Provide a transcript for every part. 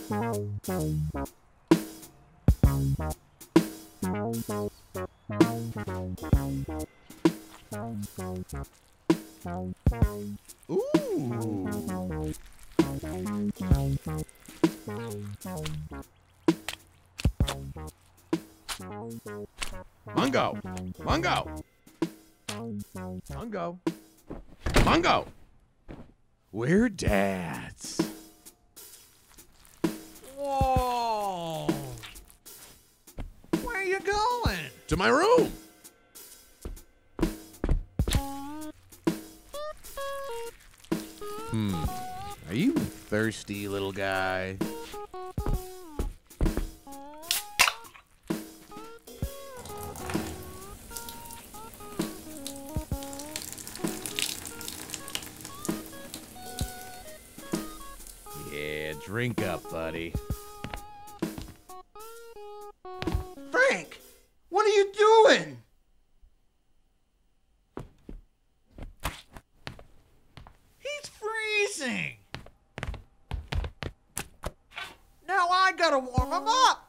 Ooh. Mungo! Mungo! Mungo! Mungo! We're dads. Whoa! Where are you going? To my room. Are you thirsty, little guy? Yeah, drink up, buddy. Frank, what are you doing? He's freezing. Now I gotta warm him up.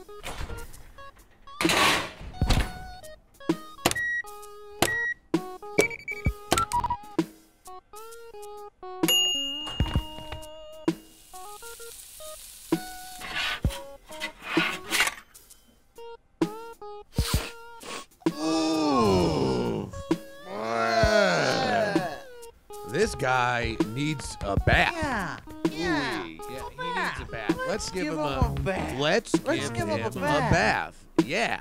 This guy needs a bath. Yeah. He needs a bath. Let's give him a bath. Let's give him a bath. Yeah.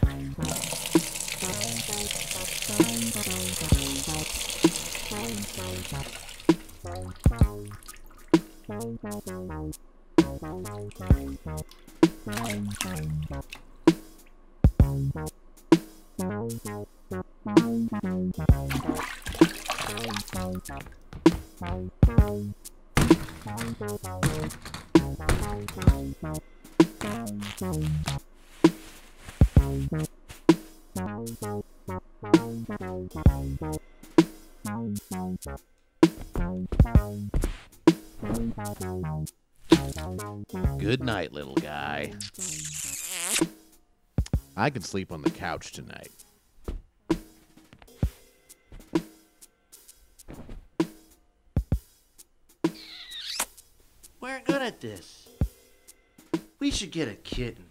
Good night, little guy. I can sleep on the couch tonight. We're good at this. We should get a kitten.